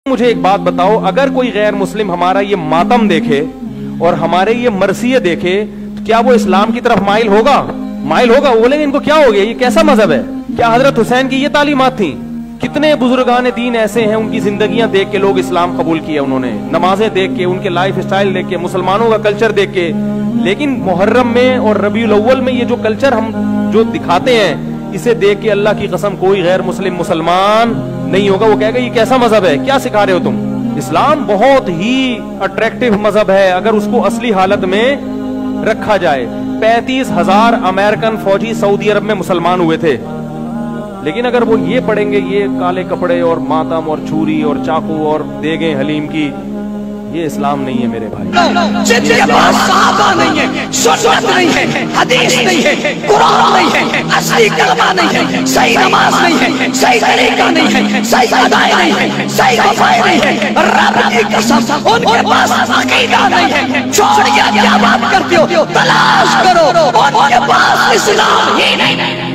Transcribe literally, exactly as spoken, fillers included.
مجھے ایک بات بتاؤ، اگر کوئی غیر مسلم ہمارا یہ ماتم دیکھے اور ہمارے یہ مرثیے دیکھے تو کیا وہ اسلام کی طرف مائل ہوگا؟ مائل ہوگا؟ وہ بولیں گے ان کو کیا ہو گیا، یہ کیسا مذہب ہے؟ کیا حضرت حسین کی یہ تعلیمات تھیں؟ کتنے بزرگان دین ایسے ہیں، ان کی زندگیاں دیکھ کے لوگ اسلام قبول کیا، انہوں نے نمازیں دیکھ کے، ان کے لائف اسٹائل دیکھ کے، مسلمانوں کا کلچر دیکھ کے. لیکن محرم میں اور ربیع الاول میں یہ جو کلچر ہم جو دکھاتے ہیں، اسے دیکھ کے اللہ کی قسم کوئی غیر مسلم مسلمان نہیں ہوگا. وہ کہے گا یہ کیسا مذہب ہے، کیا سکھا رہے ہو تم؟ اسلام بہت ہی اٹریکٹیو مذہب ہے اگر اس کو اصلی حالت میں رکھا جائے. پینتیس ہزار امریکن فوجی سعودی عرب میں مسلمان ہوئے تھے، لیکن اگر وہ یہ پڑھیں گے یہ کالے کپڑے اور ماتم اور چھری اور چاقو اور دیگیں حلیم کی، یہ اسلام نہیں ہے میرے بھائی. جن کے پاس صحابہ نہیں ہے، سنت نہیں ہے، حدیث نہیں ہے، قرآن نہیں ہے، اصلی کلمہ نہیں ہے، صحیح نماز نہیں ہے، صحیح طریقہ نہیں ہے، صحیح ادائی نہیں ہے، صحیح وفائی نہیں ہے، رب کی قسم ان کے پاس عقیدہ نہیں ہے. چھوڑ یا کیا بات کرتے ہو، تلاش کرو، ان کے پاس اسلام ہی نہیں ہے.